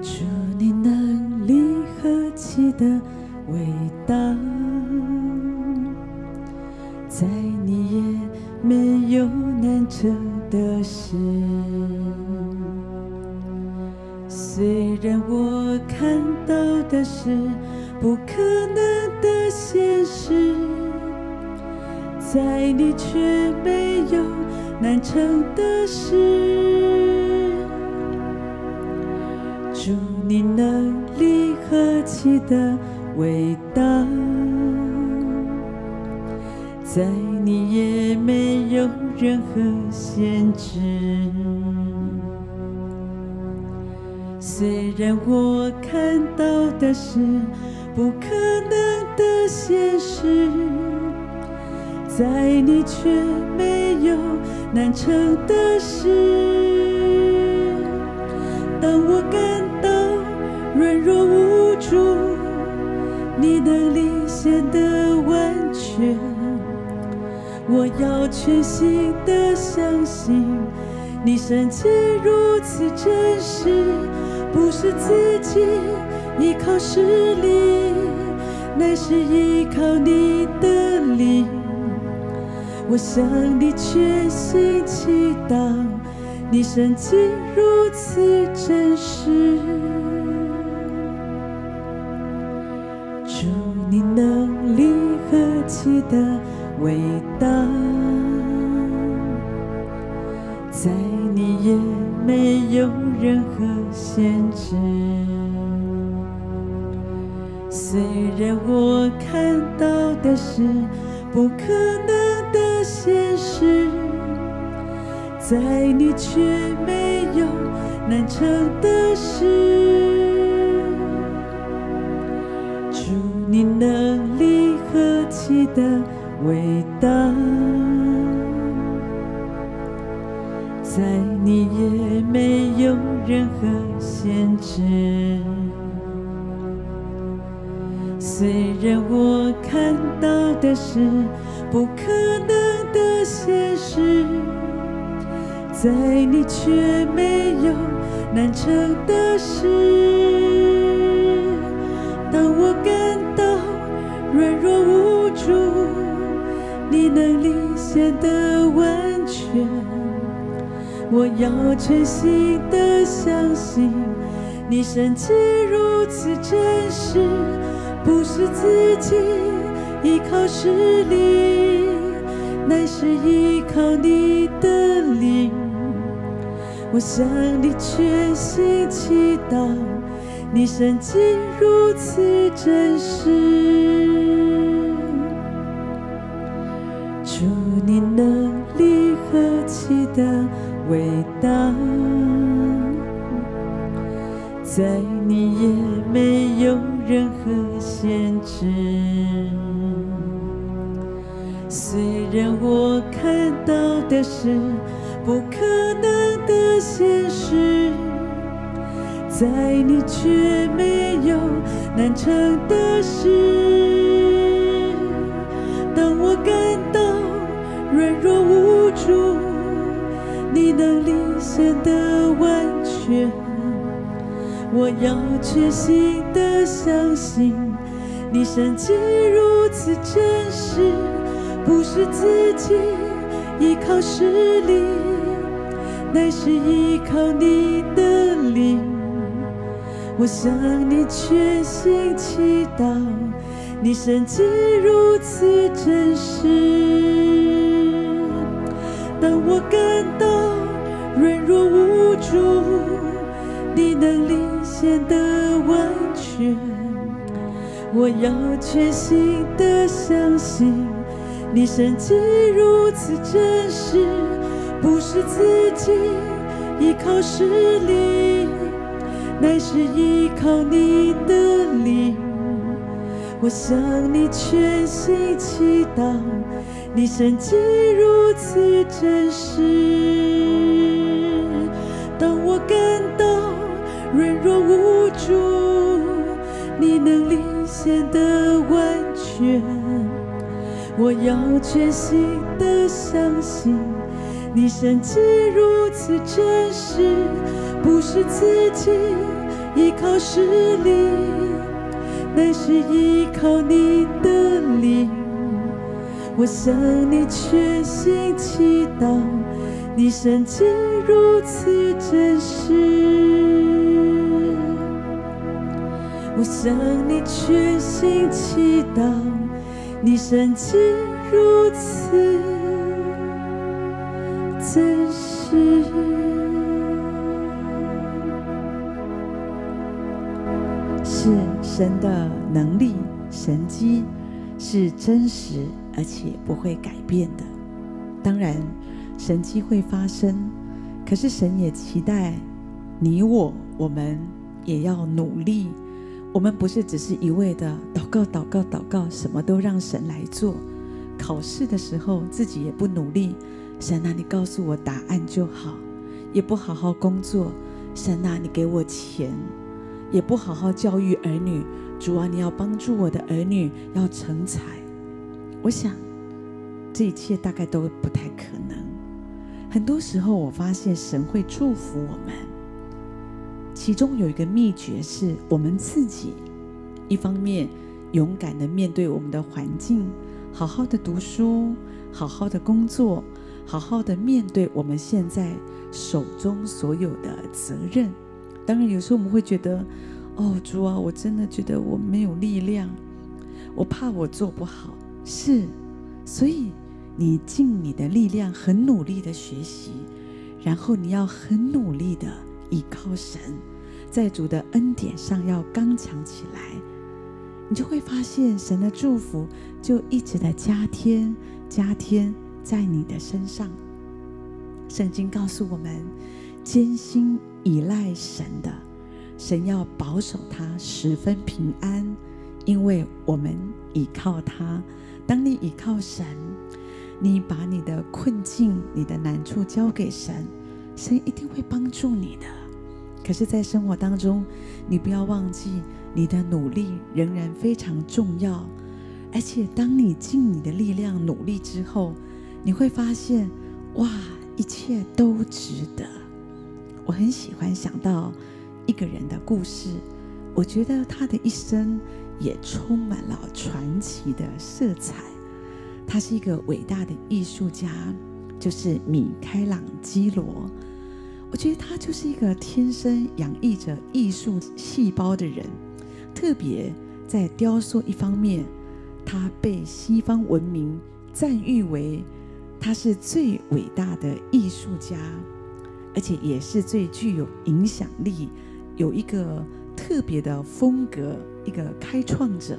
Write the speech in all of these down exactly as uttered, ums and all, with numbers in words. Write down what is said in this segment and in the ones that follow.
主你能力何其的伟大，在你也没有难成的事。虽然我看到的是不可能的现实，在你却没有难成的事。主你能力何其的伟大，在你也没有任何限制。虽然我看到的是不可能的现实，在你却没有难成的事。当我感到软弱无助，你能力显得完全，我要全心的相信你神迹如此真实，不是自己依靠实力，乃是依靠你的灵。我向你全心祈祷，你神迹如此真实。主你能力何其的伟大，在你也没有任何限制。虽然我看到的是不可能的现实，在你却没有难成的事。主你能力何其的伟大，在你也没有任何限制。虽然我看到的是不可能的现实，在你却没有难成的事。当我感到软弱无助，你能力显得完全，我要全心的相信你神迹如此真实，不是自己依靠实力，乃是依靠你的灵。我向你全心祈祷，你神迹如此真实。主你能力何其的伟大，在你也没有任何限制。虽然我看到的是不可能的现实，在你却没有难成的事。当我感到软弱无助，你能力显得完全，我要全心的相信你神迹如此真实，不是自己依靠实力，乃是依靠你的灵。我向你全心祈祷，你神迹如此真实。当我感到软弱无助，你能力显得完全，我要全心的相信你神迹如此真实，不是自己依靠实力，乃是依靠你的灵。我向你全心祈祷，你神迹如此真实。当我感到软弱无助，你能力显得完全，我要全心的相信你神迹如此真实，不是自己依靠实力，乃是依靠你的灵。我向你全心祈祷，你圣洁如此真实。我向你全心祈祷，你圣洁如此真实。是神的能力、神迹是真实而且不会改变的。当然神迹会发生，可是神也期待你我我们也要努力。我们不是只是一味的祷告祷告祷告，什么都让神来做。考试的时候自己也不努力，神啊你告诉我答案就好，也不好好工作，神啊你给我钱，也不好好教育儿女，主啊你要帮助我的儿女要成才。我想这一切大概都不太可能。很多时候我发现神会祝福我们，其中有一个秘诀是我们自己一方面勇敢的面对我们的环境，好好的读书，好好的工作，好好的面对我们现在手中所有的责任。当然有时候我们会觉得，哦主啊，我真的觉得我没有力量，我怕我做不好。是，所以你尽你的力量，很努力的学习，然后你要很努力的依靠神，在主的恩典上要刚强起来，你就会发现神的祝福就一直的加添加添在你的身上。圣经告诉我们，艰辛依赖神的，神要保守他十分平安，因为我们倚靠他。当你倚靠神，你把你的困境、你的难处交给神，神一定会帮助你的。可是在生活当中，你不要忘记，你的努力仍然非常重要。而且当你尽你的力量努力之后，你会发现，哇，一切都值得。我很喜欢想到一个人的故事，我觉得他的一生也充满了传奇的色彩。他是一个伟大的艺术家，就是米开朗基罗。我觉得他就是一个天生洋溢着艺术细胞的人，特别在雕塑一方面，他被西方文明赞誉为他是最伟大的艺术家，而且也是最具有影响力，有一个特别的风格，一个开创者。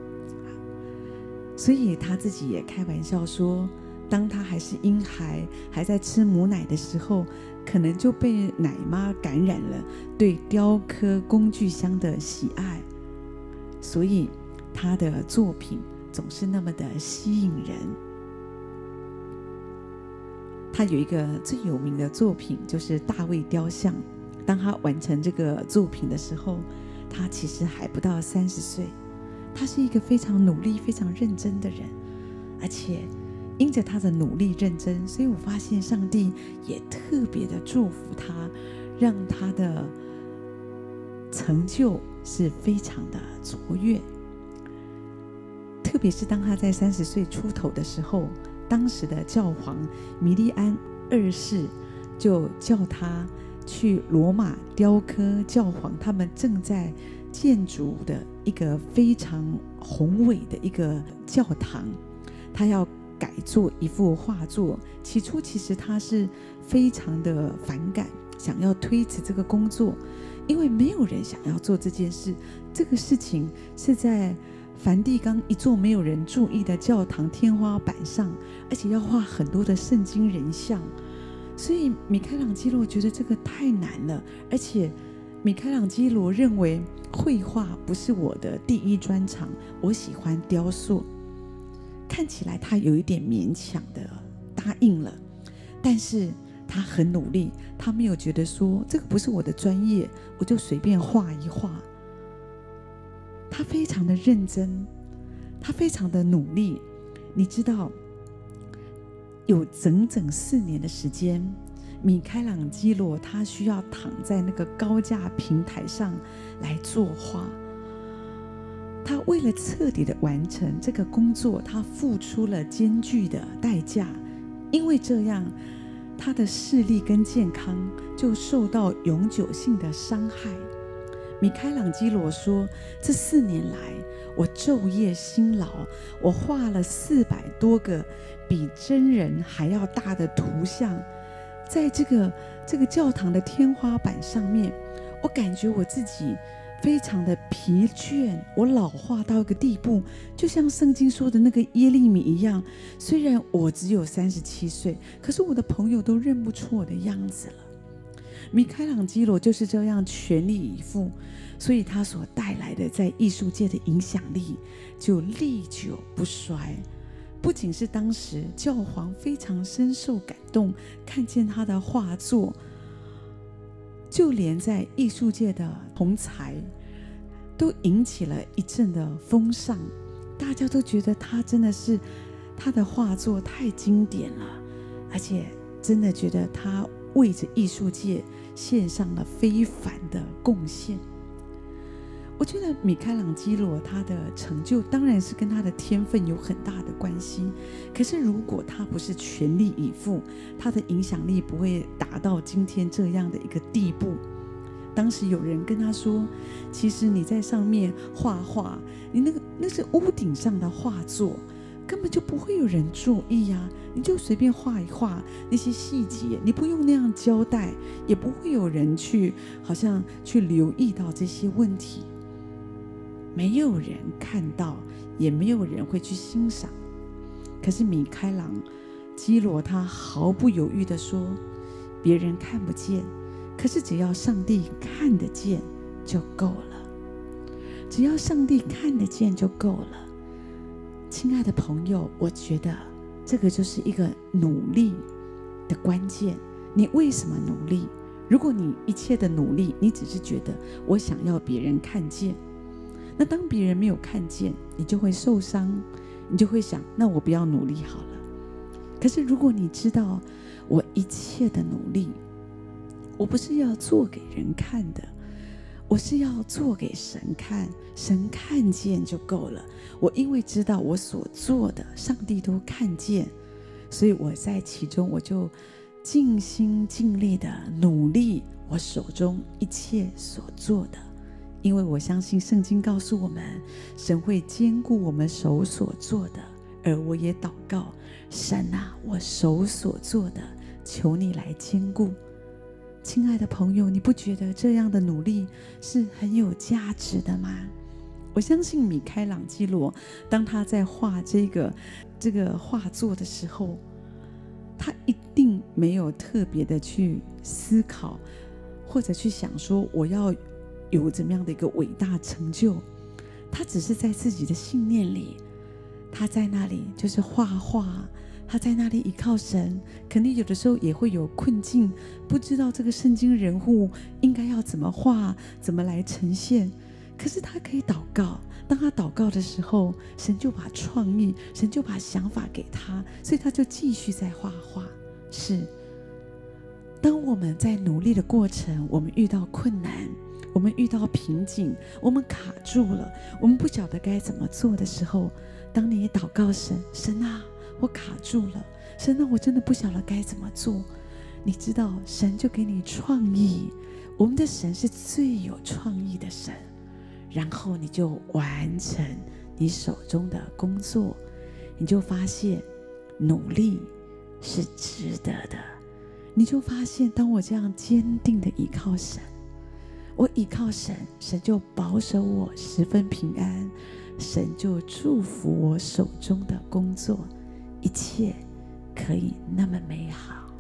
所以他自己也开玩笑说，当他还是婴孩，还在吃母奶的时候，可能就被奶妈感染了对雕刻工具箱的喜爱，所以他的作品总是那么的吸引人。他有一个最有名的作品，就是大卫雕像。当他完成这个作品的时候，他其实还不到三十岁。他是一个非常努力、非常认真的人，而且因着他的努力认真，所以我发现上帝也特别的祝福他，让他的成就是非常的卓越。特别是当他在三十岁出头的时候，当时的教皇米利安二世就叫他去罗马雕刻教皇他们正在建筑的一个非常宏伟的一个教堂，他要改做一幅画作。起初其实他是非常的反感，想要推辞这个工作，因为没有人想要做这件事。这个事情是在梵蒂冈一座没有人注意的教堂天花板上，而且要画很多的圣经人像，所以米开朗基罗觉得这个太难了。而且米开朗基罗认为绘画不是我的第一专长，我喜欢雕塑。看起来他有一点勉强的答应了，但是他很努力，他没有觉得说这个不是我的专业，我就随便画一画。他非常的认真，他非常的努力。你知道，有整整四年的时间， 米开朗基罗他需要躺在那个高架平台上来作画。他为了彻底的完成这个工作，他付出了艰巨的代价，因为这样他的视力跟健康就受到永久性的伤害。米开朗基罗说，这四年来我昼夜辛劳，我画了四百多个比真人还要大的图像，在这个这个教堂的天花板上面，我感觉我自己非常的疲倦，我老化到一个地步，就像圣经说的那个耶利米一样，虽然我只有三十七岁，可是我的朋友都认不出我的样子了。米开朗基罗就是这样全力以赴，所以他所带来的在艺术界的影响力就历久不衰。不仅是当时教皇非常深受感动，看见他的画作，就连在艺术界的同才都引起了一阵的风尚，大家都觉得他真的是他的画作太经典了，而且真的觉得他为着艺术界献上了非凡的贡献。我觉得米开朗基罗他的成就当然是跟他的天分有很大的关系，可是如果他不是全力以赴，他的影响力不会达到今天这样的一个地步。当时有人跟他说，其实你在上面画画，你那个那是屋顶上的画作，根本就不会有人注意啊，你就随便画一画那些细节，你不用那样交代，也不会有人去好像去留意到这些问题，没有人看到，也没有人会去欣赏。可是米开朗基罗他毫不犹豫地说，别人看不见，可是只要上帝看得见就够了，只要上帝看得见就够了。亲爱的朋友，我觉得这个就是一个努力的关键。你为什么努力？如果你一切的努力，你只是觉得我想要别人看见，那当别人没有看见，你就会受伤，你就会想，那我不要努力好了。可是如果你知道，我一切的努力，我不是要做给人看的，我是要做给神看，神看见就够了。我因为知道我所做的上帝都看见，所以我在其中我就尽心尽力的努力我手中一切所做的。因为我相信圣经告诉我们，神会兼顾我们手所做的。而我也祷告，神啊，我手所做的，求你来兼顾。亲爱的朋友，你不觉得这样的努力是很有价值的吗？我相信米开朗基罗当他在画这个这个画作的时候，他一定没有特别的去思考，或者去想说我要有怎么样的一个伟大成就。他只是在自己的信念里，他在那里就是画画，他在那里依靠神。肯定有的时候也会有困境，不知道这个圣经人物应该要怎么画，怎么来呈现。可是他可以祷告，当他祷告的时候，神就把创意，神就把想法给他，所以他就继续在画画。是，当我们在努力的过程，我们遇到困难，我们遇到瓶颈，我们卡住了，我们不晓得该怎么做的时候，当你祷告神，神啊，我卡住了，神啊，我真的不晓得该怎么做。你知道，神就给你创意，我们的神是最有创意的神，然后你就完成你手中的工作，你就发现努力是值得的。你就发现，当我这样坚定的依靠神，我依靠神，神就保守我十分平安，神就祝福我手中的工作，一切可以那么美好。